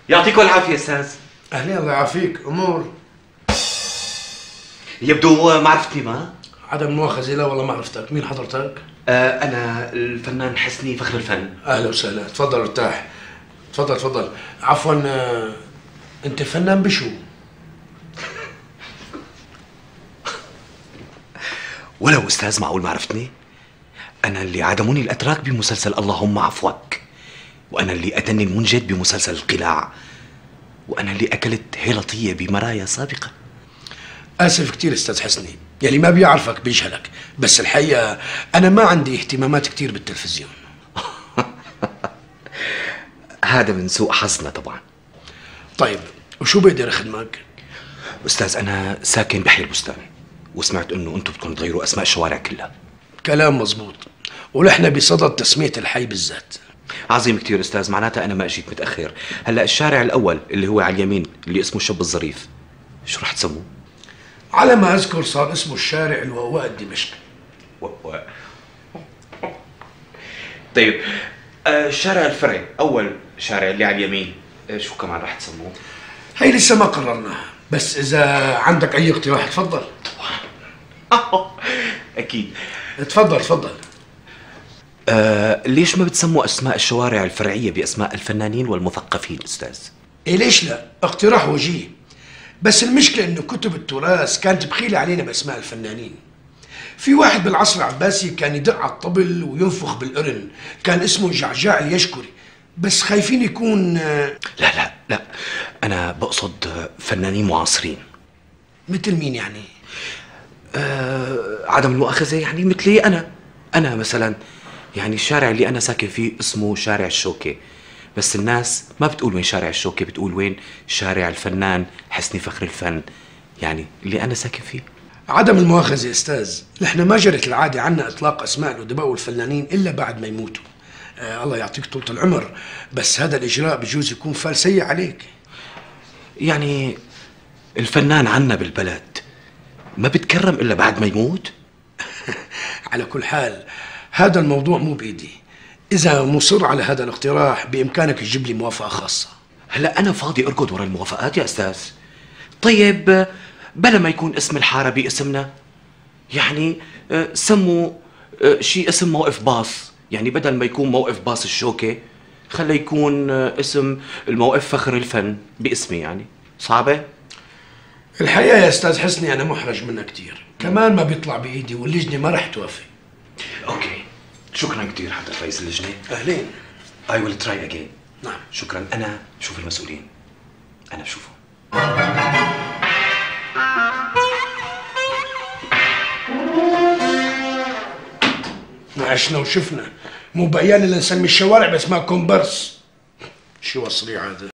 يعطيكم العافية أستاذ. أهلين، الله يعافيك. أمور؟ يبدو ما عرفتني. ما عدم مؤاخذة. لا والله ما عرفتك. مين حضرتك؟ أنا الفنان حسني فخر الفن. أهلا وسهلا، تفضل ارتاح. تفضل تفضل. عفوا، أنت فنان بشو؟ ولو أستاذ معقول ما عرفتني؟ أنا اللي عدموني الأتراك بمسلسل اللهم عفوك، وأنا اللي أتني المنجد بمسلسل القلاع، وأنا اللي أكلت هيلطية بمرايا سابقة. آسف كتير أستاذ حسني، يلي ما بيعرفك بيجهلك، بس الحقيقة أنا ما عندي اهتمامات كتير بالتلفزيون. هذا من سوء حظنا طبعا. طيب وشو بقدر أخدمك؟ أستاذ أنا ساكن بحي البستان، وسمعت إنه أنتم بدكم تغيروا أسماء الشوارع كلها. كلام مزبوط، ونحن بصدد تسمية الحي بالذات. عظيم كتير أستاذ، معناتها أنا ما أجيت متأخر. هلأ الشارع الأول اللي هو على اليمين اللي اسمه الشاب الظريف، شو رح تسموه؟ على ما أذكر صار اسمه الشارع الوواء الدمشقي. طيب الشارع الفرعي، أول شارع اللي على اليمين، شو كمان رح تسموه؟ هي لسه ما قررناها، بس إذا عندك أي اقتراح تفضل. أكيد. تفضل تفضل. ليش ما بتسموا أسماء الشوارع الفرعية بأسماء الفنانين والمثقفين أستاذ؟ إيه ليش لا؟ اقتراح وجيه، بس المشكلة إنه كتب التراث كانت بخيلة علينا بأسماء الفنانين. في واحد بالعصر العباسي كان يدق على الطبل وينفخ بالقرن، كان اسمه جعجاع اليشكري، بس خايفين يكون لا، أنا بقصد فنانين معاصرين. مثل مين يعني؟ عدم المؤاخذة، يعني مثلي أنا مثلا، يعني الشارع اللي أنا ساكن فيه اسمه شارع الشوكة، بس الناس ما بتقول وين شارع الشوكة، بتقول وين شارع الفنان حسني فخر الفن، يعني اللي أنا ساكن فيه. عدم المؤاخذة يا أستاذ، نحن ما جرت العادة عنا إطلاق أسماء الأدباء والفنانين إلا بعد ما يموتوا. الله يعطيك طولة العمر، بس هذا الإجراء بجوز يكون فال سيء عليك. يعني الفنان عنا بالبلد ما بتكرم إلا بعد ما يموت؟ على كل حال هذا الموضوع مو بإيدي، إذا مصر على هذا الاقتراح بإمكانك تجيب لي موافقة خاصة. هلا أنا فاضي أركض ورا الموافقات يا أستاذ. طيب بلا ما يكون اسم الحارة باسمنا، يعني سموا شيء اسم موقف باص، يعني بدل ما يكون موقف باص الشوكة خلي يكون اسم الموقف فخر الفن باسمي، يعني صعبة؟ الحقيقة يا أستاذ حسني أنا محرج منها كتير، كمان ما بيطلع بإيدي واللجنة ما رح توافق. أوكي، شكرا كتير حضرة رئيس اللجنة. أهلين. I will try again. نعم. شكرا. أنا بشوف المسؤولين، أنا بشوفهم. عشنا وشفنا، مو بقيان اللي نسمي الشوارع باسماء كومبارس. شو الصريع هذا؟